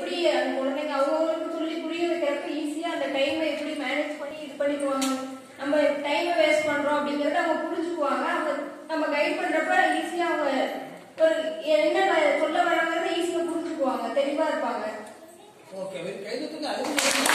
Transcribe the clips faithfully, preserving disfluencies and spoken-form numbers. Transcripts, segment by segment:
எப்படி அந்த குழந்தைங்க அவங்களுக்கு சொல்லி புரிய வைக்கிறப்ப ஈஸியா அந்த டைமை எப்படி மேனேஜ் பண்ணி இது பண்ணிக்குவாங்க, நம்ம டைமை வேஸ்ட் பண்றோம் அப்படிங்கறத அவங்க புரிஞ்சுக்குவாங்க. அவங்க நம்ம கைட் பண்றப்ப ஈஸியா அவங்க ஒரு என்ன சொல்ல வராங்கிறத ஈஸியா புரிஞ்சுக்குவாங்க, தெளிவா இருப்பாங்க. ஓகே, கைதுக்கு அது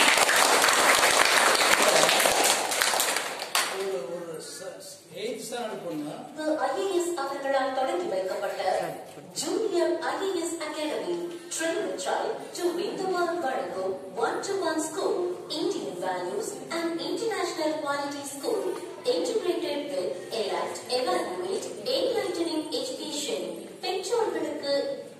ஒரு எய்த் ஸ்டாண்டர்ட் பொண்ணு ஐஏஎஸ் அவர்களால் தொடங்கி வைக்கப்பட்ட Junior IAS Academy train the child to win the world வழங்கும் one to one school, Indian values and international quality school integrated with elect, evaluate, enlightening education. பெற்றோர்களுக்கு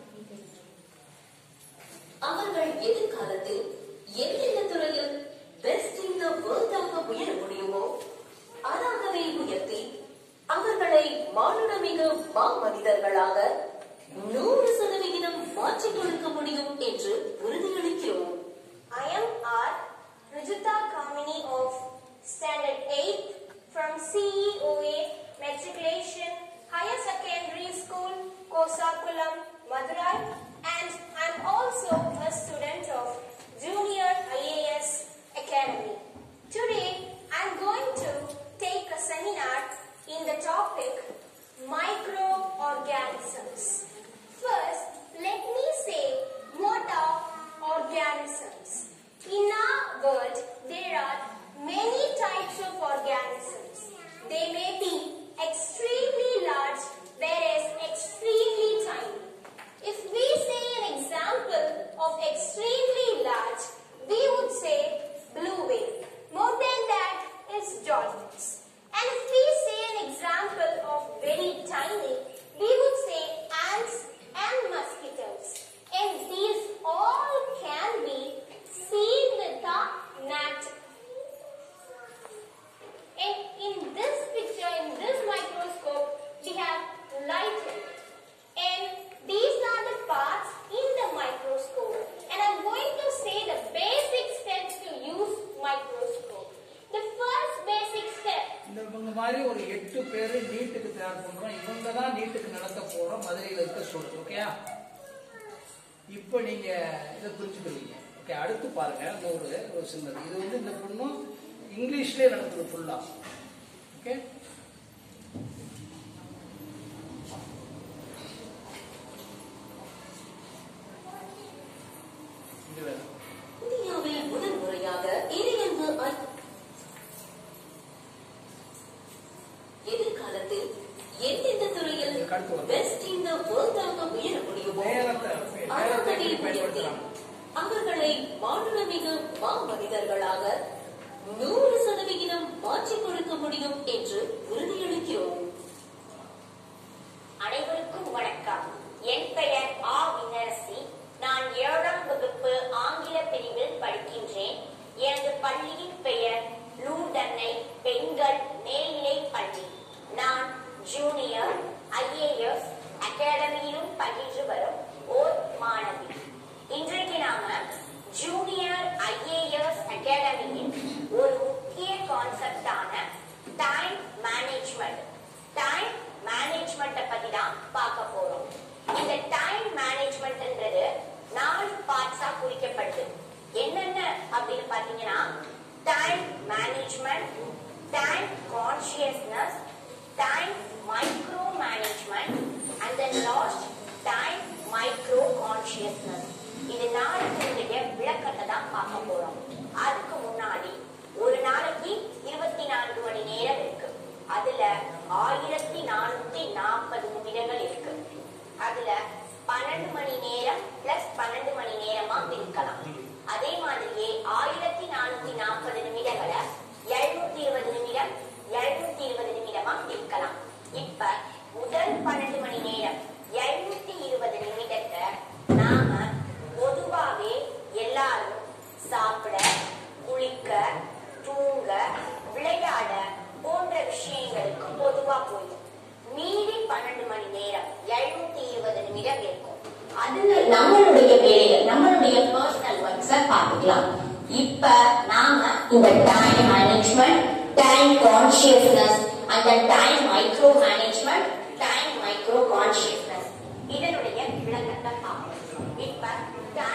அவர்கள் எதிர்காலத்தில் எந்தெந்த துறையில் பெஸ்ட் இன் த வேர்ல்டாக உயர முடியுமோ அதாகவே உயர்த்தி அவர்களை மானுடமிகு மா மனிதர்களாக நூறு சதவிகிதம் மாற்றிக் கொடுக்க முடியும் என்று உறுதியளிக்கிறோம். I am R. Rujita Kamini of Standard eighth from C E O A Matriculation Higher Secondary School, Kosakulam, Madurai, and I am also a student of Junior I A S Academy. Today I am going to take a seminar in the topic microorganisms. First, let me say what are organisms. In our world, there are many types of organisms. They may be extremely large, whereas extremely tiny. If we say an example of extremely large, we would say blue whale. More than that is dolphins. And if we say an example of very tiny, we would say ants and mosquitoes. And these all can be seen with the net. And in this picture, in this microscope, we have light. And these are the parts in the microscope. And I'm going to say the basic steps to use microscope. The first basic step. இந்த மாதிரி ஒரு எட்டு பேர் நீட்டுக்கு தயார் பண்றோம். இவங்க தான் நீட்டுக்கு நடத்த போறோம் மதுரையில் இருக்க ஸ்டூடெண்ட். ஓகேயா? இப்போ நீங்க இதை புரிஞ்சுக்கிறீங்க. ஓகே, அடுத்து பாருங்க ஒரு ஒரு சின்னது. இது வந்து இந்த பொண்ணும் இங்கிலீஷ்லயே நடத்துது ஃபுல்லா. ஓகே, இந்தியாவில் முதல் முறையாக இறையன்பு எதிர்காலத்தில் எந்தெந்த துறையில் பெஸ்ட் இன் த வேர்ல்டாக உயர முடியுமோ அதாகவே உயர்த்தி அவர்களை மானுடமிகு மா மனிதர்களாக நூறு சதவிகிதம் மாற்றிக் கொடுக்க முடியும் என்று உறுதியளிக்கிறோம். அனைவருக்கும் வணக்கம். என் பெயர் ஆ வினரசி. நான் ஏழாம் வகுப்பு ஆங்கில பிரிவில் படிக்கின்றேன். எனது பள்ளியின் பெயர் லூர்தன்னை பெண்கள் மேல்நிலை பள்ளி. நான் ஜூனியர் ஐஏஎஸ் அகாடமியிலும் பயின்று வரும் ஓர் மாணவி. இன்றைக்கு நாம ஜூனியர் ஐஏஎஸ் அகாடமியின் ஒரு முக்கிய கான்செப்டான டைம் மேனேஜ்மெண்ட் டைம் மேனேஜ்மெண்ட்டை பத்தி தான் பார்க்க போறோம். இந்த டைம் மேனேஜ்மெண்ட்ன்றது நாலு பார்ட்ஸா குறிக்கப்படுது. என்னென்ன அப்படின்னு பாத்தீங்கன்னா time management, time consciousness, time micro management and then last time micro consciousness. இது நாளுடைய விளக்கத்தை தான் பார்க்க போறோம். அதுக்கு முன்னாடி ஒரு நாளைக்கு இருபத்தி நான்கு மணி நேரம் இருக்கு. அதுல ஆயிரத்தி நானூத்தி நாற்பது நிமிடங்கள் இருக்கு. அதுல பன்னெண்டு மணி நேரம் பிளஸ் பன்னெண்டு மணி நேரமா பிரிக்கலாம். அதே மாதிரியே ஆயிரத்தி நானூத்தி நாற்பது நிமிடங்களை எழுநூத்தி இருபது நிமிடம் எழுநூத்தி இருபது நிமிடமா பிரிக்கலாம். இப்ப முதல் பன்னெண்டு மணி நேரம் எழுநூத்தி இருபது நிமிடத்தை நாம பொதுவாவே எல்லாரும் சாப்பிட, குளிக்க, தூங்க, விளையாட போன்ற விஷயங்களுக்கு பொதுவா போயிடும். மீதி பன்னெண்டு மணி நேரம் எழுநூத்தி இருபது நிமிடம் இருக்கும். அதுல நம்மளுடைய வேலைகள், நம்மளுடைய பர்சனல் ஒர்க்ஸ பார்த்துக்கலாம். இப்ப நாம இந்த டைம் மேனேஜ்மெண்ட், டைம் கான்சியஸ்னஸ் அந்த time micro management, time micro consciousness இதனுடைய விளக்கத்தை பார்ப்போம். இப்ப டைம்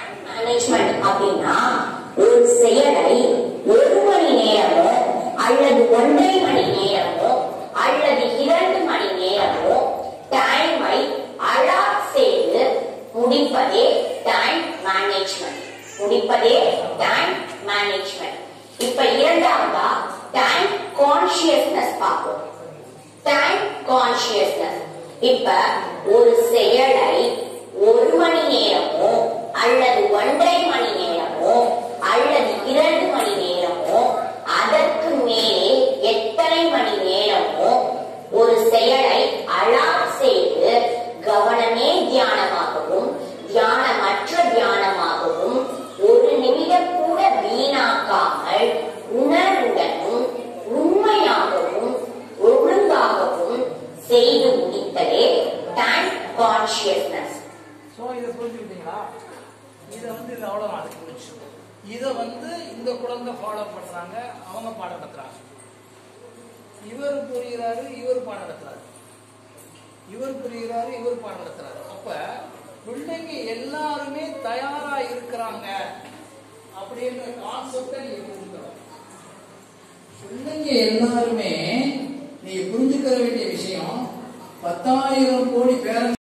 மேனேஜ்மெண்ட் அப்படின்னா ஒரு செயலை ஒரு மணி நேரமோ அல்லது ஒன்றரை மணி நேரமோ அல்லது இரண்டு மணி நேரமோ டைமை அலாட் செய்து முடிப்பதே டைம் மேனேஜ்மெண்ட். முடிப்பதே டைம் மேனேஜ்மெண்ட். இப்ப இரண்டாவதா டைம் கான்சியஸ்னஸ் பார்ப்போம். Time consciousness. இப்ப ஒரு செயலை ஒரு மணி நேரமோ அல்லது ஒன்றரை மணி நேரமோ அல்லது இரண்டு மணி நேரமோ அதற்கு மேலே எத்தனை மணி நேரமோ ஒரு செயலை அலாட் செய்து கவனமே தியானமாகவும் தியானமற்ற தியானமாகவும் ஒரு நிமிடம் கூட வீணாக்காமல் உணர்வுடனும் உண்மையாகவும் ஒழுங்காகவும் செய்து முடித்ததே டைம் கான்சியஸ்னஸ். சோ இத புரிஞ்சுக்கிட்டீங்களா? இத வந்து இது அவ்வளவுதான் புரிஞ்சு. இத வந்து இந்த குழந்தை ஃபாலோ பண்றாங்க, அவங்க பாடம் நடத்துறாங்க. இவர் புரிகிறாரு, இவர் பாடம் நடத்துறாரு. இவர் புரிகிறாரு, இவர் பாடம் நடத்துறாரு. அப்ப பிள்ளைங்க எல்லாருமே தயாரா இருக்கிறாங்க அப்படின்ற கான்செப்டை நீங்க புரிஞ்சுக்கணும். பிள்ளைங்க எல்லாருமே நீங்க புரிஞ்சுக்க வேண்டிய விஷயம், பத்தாயிரம் கோடி பேரன்